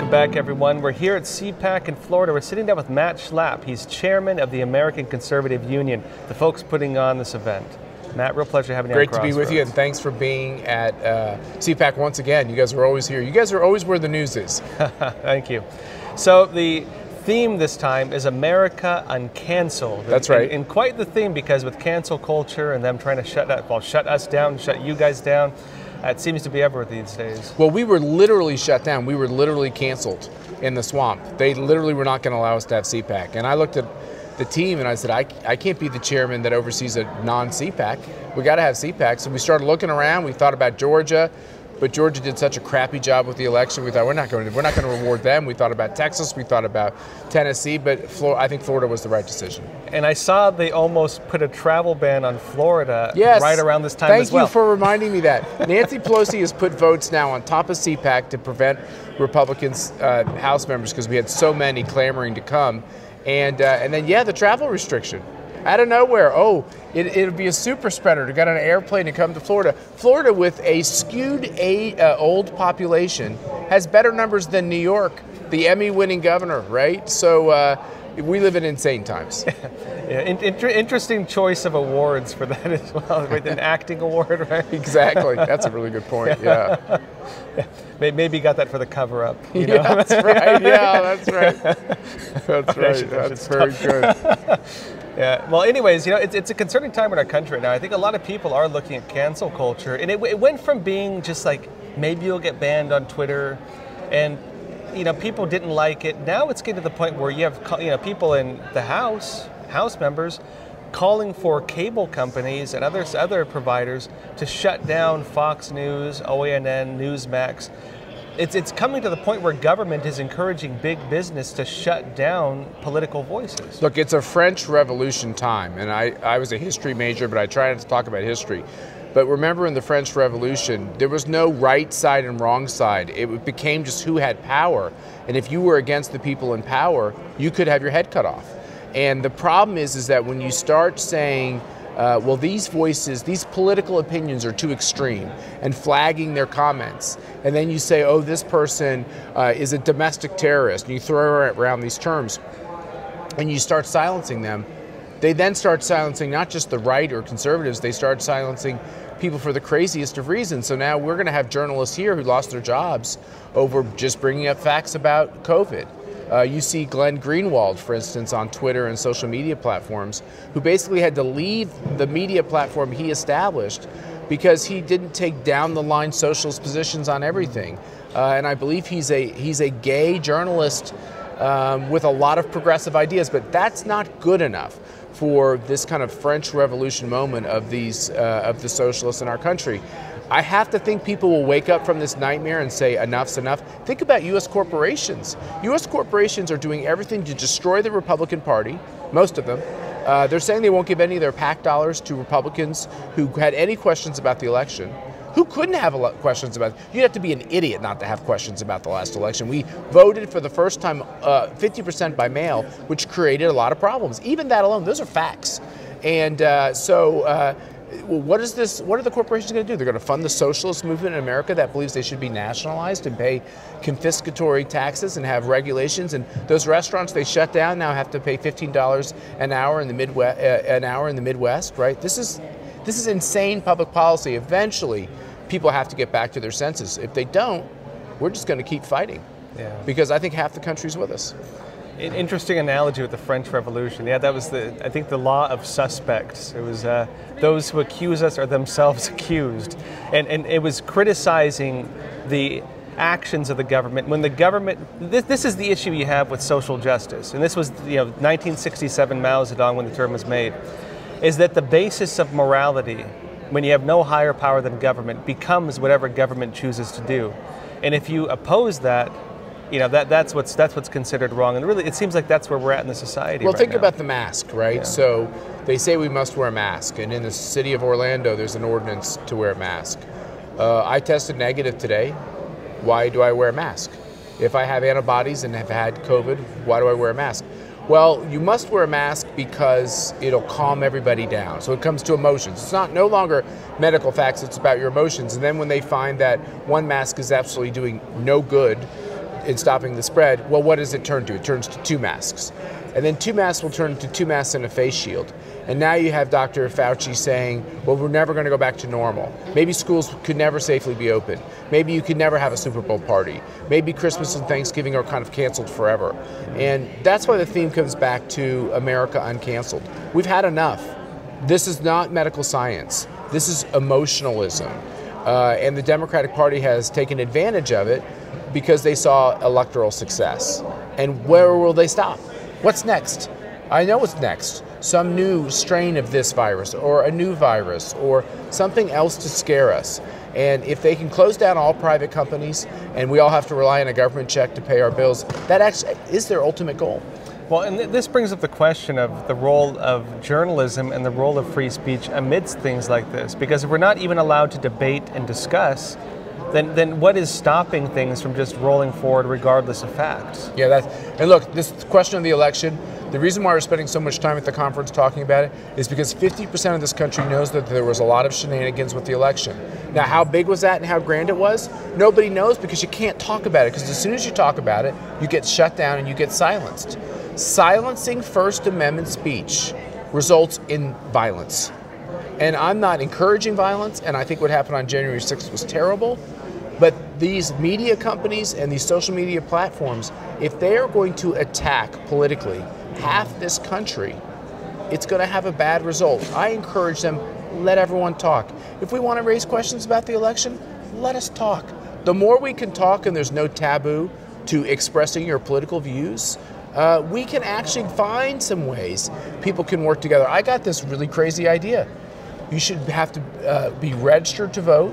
Welcome back, everyone. We're here at CPAC in Florida. We're sitting down with Matt Schlapp. He's chairman of the American Conservative Union, the folks putting on this event. Matt, real pleasure having you on Crossroads. Great to be with you, and thanks for being at CPAC once again. You guys are always here. You guys are always where the news is. Thank you. So the theme this time is America Uncanceled. That's right. And quite the theme, because with cancel culture and them trying to shut us down, shut you guys down, it seems to be everywhere these days. Well, we were literally shut down. We were literally canceled in the swamp. They literally were not going to allow us to have CPAC. And I looked at the team and I said, I can't be the chairman that oversees a non-CPAC. We got to have CPAC. So we started looking around. We thought about Georgia, but Georgia did such a crappy job with the election. We thought we're not going to reward them. We thought about Texas. We thought about Tennessee, but I think Florida was the right decision. And I saw they almost put a travel ban on Florida right around this time as well. Thank you for reminding me that. Nancy Pelosi has put votes now on top of CPAC to prevent Republicans, House members, because we had so many clamoring to come. And then, yeah, the travel restriction. Out of nowhere, it'll be a super spreader to get on an airplane and come to Florida. Florida, with a skewed old population, has better numbers than New York, the Emmy-winning governor, right? So we live in insane times. Yeah, interesting choice of awards for that as well, right? An acting award, right? Exactly. That's a really good point, yeah. Maybe got that for the cover-up. You know? Yeah, that's right. Yeah, that's right. That's right. That's very good. Yeah. Well, anyways, it's a concerning time in our country right now. I think a lot of people are looking at cancel culture, and it went from being just like maybe you'll get banned on Twitter, and people didn't like it. Now it's getting to the point where you have people in the House members calling for cable companies and other providers to shut down Fox News, OANN, Newsmax. It's coming to the point where government is encouraging big business to shut down political voices. Look, it's a French Revolution time, and I was a history major, but I try not to talk about history. But remember, in the French Revolution, there was no right side and wrong side. It became just who had power. And if you were against the people in power, you could have your head cut off. And the problem is that when you start saying, well, these voices, these political opinions are too extreme, and flagging their comments, and then you say, oh, this person is a domestic terrorist, and you throw around these terms, and you start silencing them, they then start silencing not just the right or conservatives, they start silencing people for the craziest of reasons. So now we're going to have journalists here who lost their jobs over just bringing up facts about COVID. You see Glenn Greenwald, for instance, on Twitter and social media platforms, who basically had to leave the media platform he established because he didn't take down the line socialist positions on everything. And I believe he's a gay journalist with a lot of progressive ideas, but that's not good enough for this kind of French Revolution moment of the socialists in our country. I have to think people will wake up from this nightmare and say enough's enough. Think about U.S. corporations. U.S. corporations are doing everything to destroy the Republican Party, most of them. They're saying they won't give any of their PAC dollars to Republicans who had any questions about the election. Who couldn't have questions about it? You'd have to be an idiot not to have questions about the last election. We voted for the first time 50% by mail, which created a lot of problems. Even that alone, those are facts. And what are the corporations going to do? They're going to fund the socialist movement in America that believes they should be nationalized and pay confiscatory taxes and have regulations. And those restaurants they shut down now have to pay $15 an hour in the Midwest, right? This is insane public policy. Eventually, people have to get back to their senses. If they don't, we're just going to keep fighting. Yeah. Because I think half the country's with us. An interesting analogy with the French Revolution. Yeah, that was I think the law of suspects. It was those who accuse us are themselves accused. And it was criticizing the actions of the government. When the government, this is the issue you have with social justice. And this was 1967 Mao Zedong when the term was made. Is that the basis of morality, when you have no higher power than government, becomes whatever government chooses to do. And if you oppose that, that's what's considered wrong. And really, it seems like that's where we're at in the society. Well, right think now. about the mask, right? Yeah. So they say we must wear a mask. And in the city of Orlando, there's an ordinance to wear a mask. I tested negative today. Why do I wear a mask? If I have antibodies and have had COVID, why do I wear a mask? Well, you must wear a mask because it'll calm everybody down. So it comes to emotions. It's no longer medical facts, it's about your emotions. And then when they find that one mask is absolutely doing no good, in stopping the spread, well, what does it turn to? It turns to 2 masks. And then 2 masks will turn to 2 masks and a face shield. And now you have Dr. Fauci saying, well, we're never going to go back to normal. Maybe schools could never safely be open. Maybe you could never have a Super Bowl party. Maybe Christmas and Thanksgiving are kind of canceled forever. And that's why the theme comes back to America Uncanceled. We've had enough. This is not medical science. This is emotionalism. And the Democratic Party has taken advantage of it because they saw electoral success. And where will they stop? What's next? I know what's next. Some new strain of this virus, or a new virus, or something else to scare us. And if they can close down all private companies and we all have to rely on a government check to pay our bills, that actually is their ultimate goal. Well, and this brings up the question of the role of journalism and the role of free speech amidst things like this. Because if we're not even allowed to debate and discuss, then what is stopping things from just rolling forward regardless of facts? Yeah, and look, this question of the election, the reason why we're spending so much time at the conference talking about it is because 50% of this country knows that there was a lot of shenanigans with the election. Now, how big was that and how grand it was? Nobody knows because you can't talk about it, because as soon as you talk about it, you get shut down and you get silenced. Silencing First Amendment speech results in violence. And I'm not encouraging violence, and I think what happened on January 6th was terrible. But these media companies and these social media platforms, if they are going to attack politically half this country, it's going to have a bad result. I encourage them, let everyone talk. If we want to raise questions about the election, let us talk. The more we can talk and there's no taboo to expressing your political views, we can actually find some ways people can work together. I got this really crazy idea. You should have to be registered to vote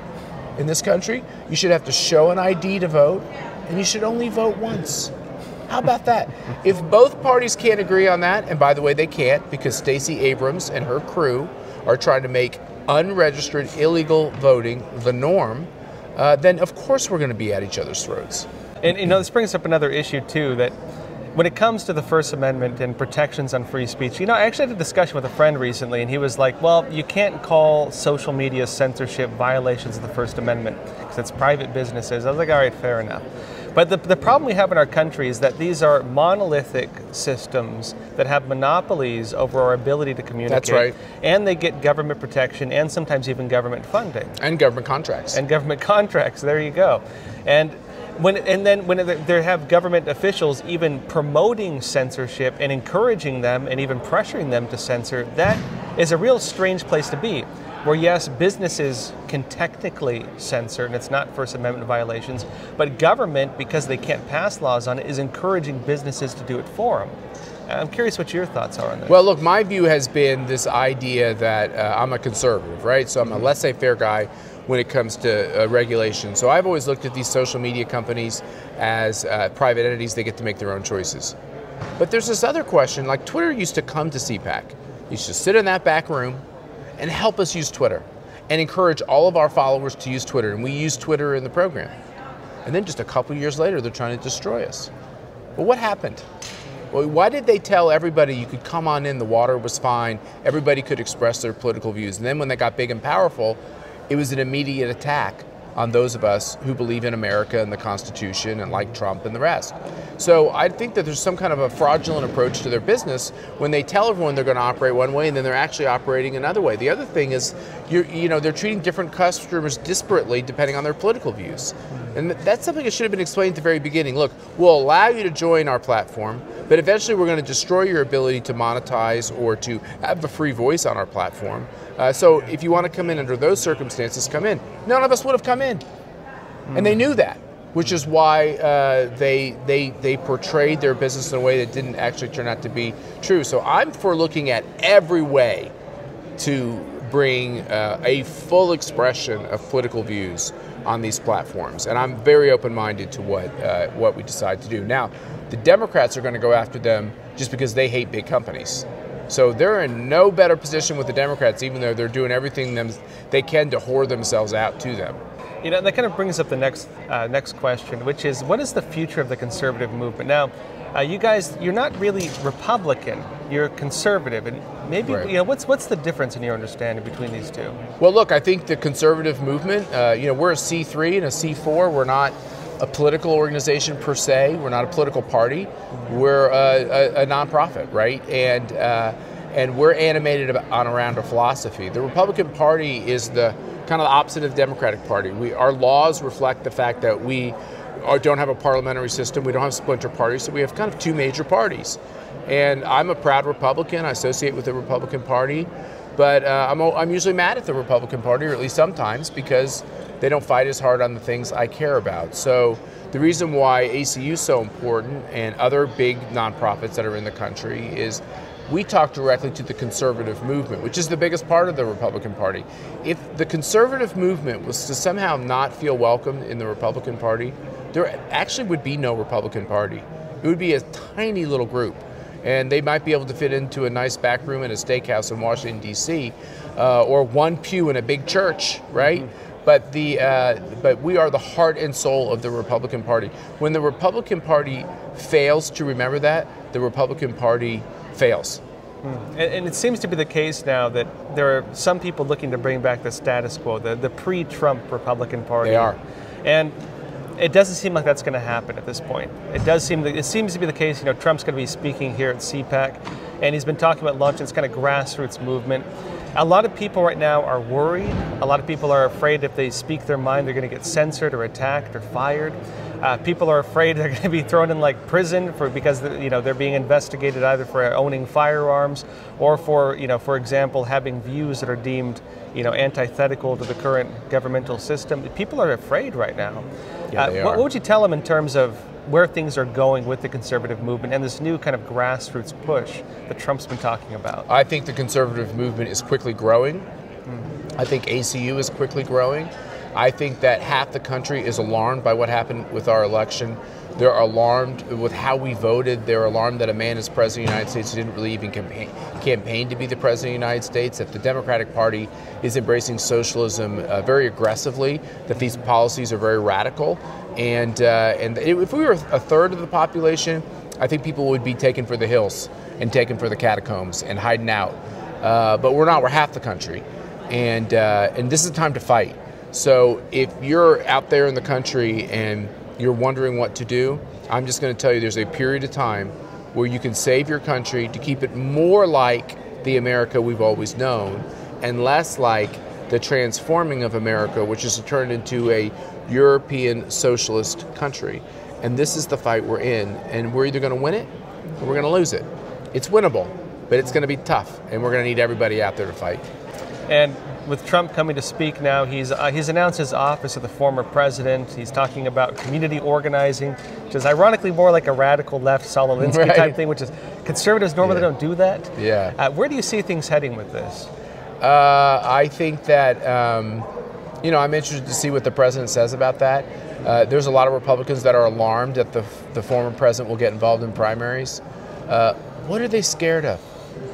in this country. You should have to show an ID to vote, and you should only vote once. How about that? If both parties can't agree on that, and by the way, they can't because Stacey Abrams and her crew are trying to make unregistered illegal voting the norm, then of course we're going to be at each other's throats. And this brings up another issue too, that when it comes to the First Amendment and protections on free speech, I actually had a discussion with a friend recently, and he was like, well, you can't call social media censorship violations of the First Amendment because it's private businesses. I was like, all right, fair enough. But the problem we have in our country is that these are monolithic systems that have monopolies over our ability to communicate. That's right. And they get government protection and sometimes even government funding. And government contracts. And government contracts, there you go. And when they have government officials even promoting censorship and encouraging them and even pressuring them to censor, that is a real strange place to be. Where yes, businesses can technically censor, and it's not First Amendment violations, but government, because they can't pass laws on it, is encouraging businesses to do it for them. I'm curious what your thoughts are on this. Well, look, my view has been this idea that I'm a conservative, right? So I'm a laissez-faire guy when it comes to regulation. So I've always looked at these social media companies as private entities. They get to make their own choices. But there's this other question, like Twitter used to come to CPAC. You used to sit in that back room and help us use Twitter and encourage all of our followers to use Twitter. And we use Twitter in the program. And then just a couple years later, they're trying to destroy us. Well, what happened? Well, why did they tell everybody you could come on in, the water was fine, everybody could express their political views? And then when they got big and powerful, it was an immediate attack on those of us who believe in America and the Constitution and like Trump and the rest. So I think that there's some kind of a fraudulent approach to their business when they tell everyone they're going to operate one way and then they're actually operating another way. The other thing is, they're treating different customers disparately depending on their political views. And that's something that should have been explained at the very beginning. Look, we'll allow you to join our platform, but eventually we're going to destroy your ability to monetize or to have a free voice on our platform. So if you want to come in under those circumstances, come in. None of us would have come in. And they knew that, which is why they portrayed their business in a way that didn't actually turn out to be true. So I'm for looking at every way to bring a full expression of political views on these platforms. And I'm very open-minded to what we decide to do. Now, the Democrats are going to go after them just because they hate big companies. So they're in no better position with the Democrats, even though they're doing everything they can to whore themselves out to them. That kind of brings up the next question, which is, what is the future of the conservative movement? Now, you guys, you're not really Republican, you're conservative, and maybe, right. What's the difference in your understanding between these two? Well, look, I think the conservative movement, we're a C3 and a C4. We're not a political organization per se. We're not a political party. We're a nonprofit, right? And we're animated around a philosophy. The Republican Party is the kind of the opposite of the Democratic Party. Our laws reflect the fact that we don't have a parliamentary system. We don't have splinter parties, so we have kind of two major parties. And I'm a proud Republican. I associate with the Republican Party, but I'm usually mad at the Republican Party, or at least sometimes, because they don't fight as hard on the things I care about. So the reason why ACU is so important, and other big nonprofits that are in the country, is we talk directly to the conservative movement, which is the biggest part of the Republican Party. If the conservative movement was to somehow not feel welcome in the Republican Party, there actually would be no Republican Party. It would be a tiny little group. And they might be able to fit into a nice back room in a steakhouse in Washington, D.C., or one pew in a big church, right? Mm-hmm. But we are the heart and soul of the Republican Party. When the Republican Party fails to remember that, the Republican Party fails. And it seems to be the case now that there are some people looking to bring back the status quo, the pre-Trump Republican Party. They are. And it doesn't seem like that's going to happen at this point. It seems to be the case. Trump's going to be speaking here at CPAC, and he's been talking about launching this kind of grassroots movement. A lot of people right now are worried. A lot of people are afraid if they speak their mind, they're going to get censored or attacked or fired. People are afraid they're going to be thrown in prison because they're being investigated either for owning firearms or for example, having views that are deemed antithetical to the current governmental system. People are afraid right now. Yeah, they are. What would you tell them in terms of where things are going with the conservative movement and this new kind of grassroots push that Trump's been talking about? I think the conservative movement is quickly growing. I think ACU is quickly growing. I think that half the country is alarmed by what happened with our election. They're alarmed with how we voted. They're alarmed that a man is president of the United States who didn't really even campaign to be the president of the United States, that the Democratic Party is embracing socialism very aggressively, that these policies are very radical. And if we were a third of the population, I think people would be taken for the hills and taken for the catacombs and hiding out. But we're not. We're half the country. And this is a time to fight. So if you're out there in the country and you're wondering what to do, I'm just going to tell you there's a period of time where you can save your country to keep it more like the America we've always known and less like the transforming of America, which is to turn into a European socialist country. And this is the fight we're in, and we're either going to win it or we're going to lose it. It's winnable, but it's going to be tough, and we're going to need everybody out there to fight. And with Trump coming to speak now, he's announced his office of the former president. He's talking about community organizing, which is ironically more like a radical left Saul Alinsky type thing, which is conservatives normally don't do that. Yeah. Where do you see things heading with this? I think that, I'm interested to see what the president says about that. There's a lot of Republicans that are alarmed that the former president will get involved in primaries. What are they scared of?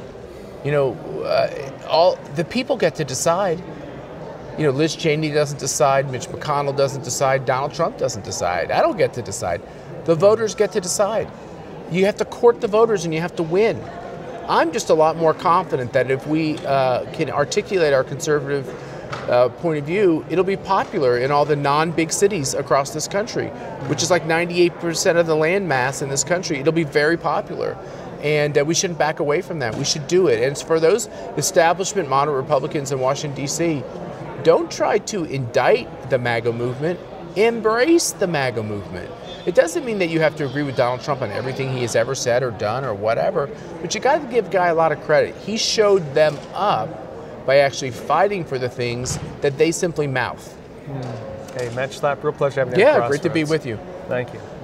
All the people get to decide. Liz Cheney doesn't decide, Mitch McConnell doesn't decide, Donald Trump doesn't decide. I don't get to decide. The voters get to decide. You have to court the voters and you have to win. I'm just a lot more confident that if we can articulate our conservative point of view, it'll be popular in all the non-big cities across this country, which is like 98% of the land mass in this country. It'll be very popular. And we shouldn't back away from that. We should do it. And it's for those establishment moderate Republicans in Washington, D.C., don't try to indict the MAGA movement. Embrace the MAGA movement. It doesn't mean that you have to agree with Donald Trump on everything he has ever said or done or whatever, but you got to give the guy a lot of credit. He showed them up by actually fighting for the things that they simply mouth. Okay, Matt Schlapp, real pleasure having you on Yeah, Crossroads. great to be with you. Thank you.